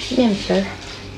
面皮儿。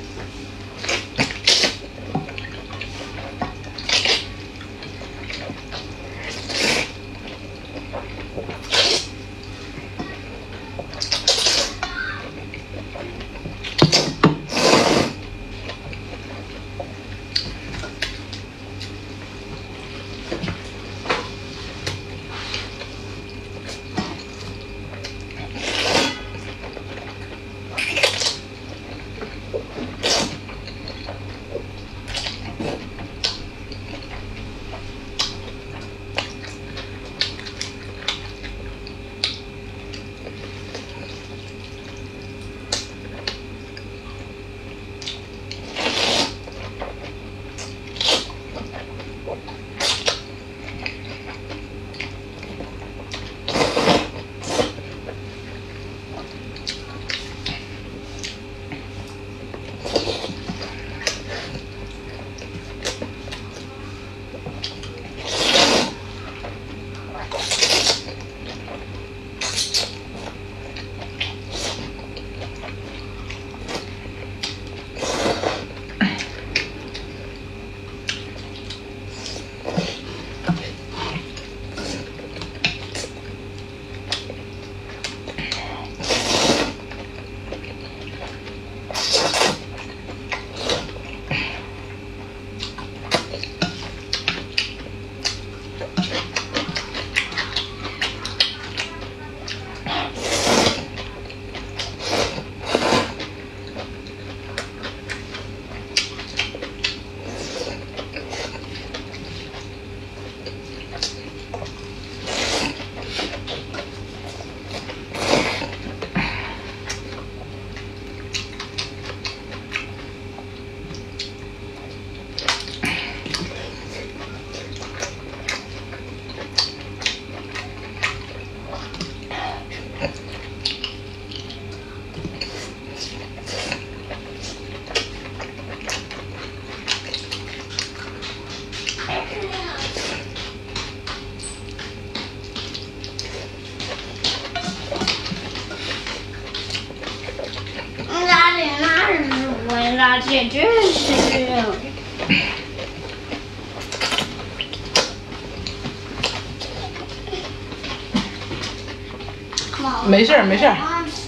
简直是。 没事儿，没事儿。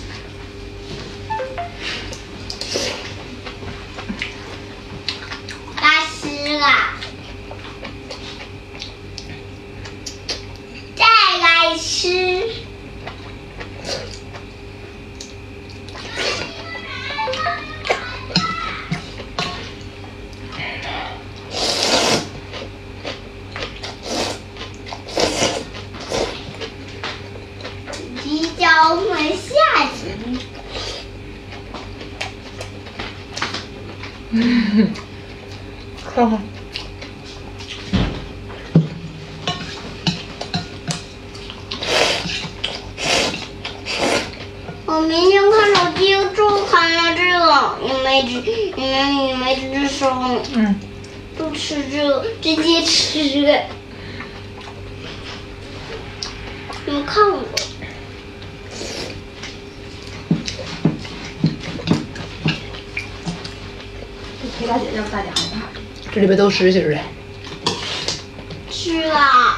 拉丝了，再来吃。我们下集。 看看。 我明天看手机就看了这个，你没吱声。就吃这个，直接吃这个。你们看过？ 给大姐要不大姐害怕。 这里边都实心的。 是啊。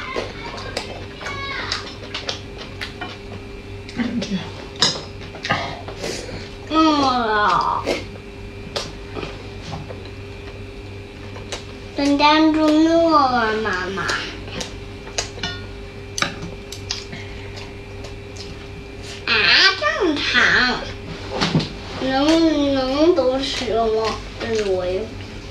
等dan住那个妈妈。啊，正常。能都吃吗？但是我也。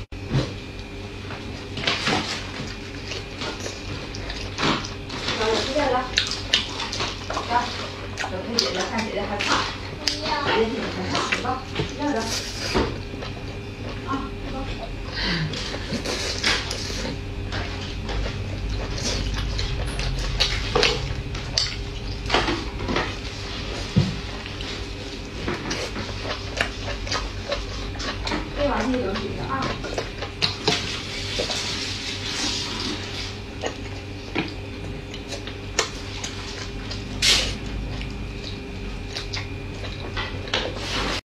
来，我出来了。来，等陪姐姐，看姐姐害怕。姐姐你害怕，走吧，这样的。啊，走。这玩意儿有几个啊？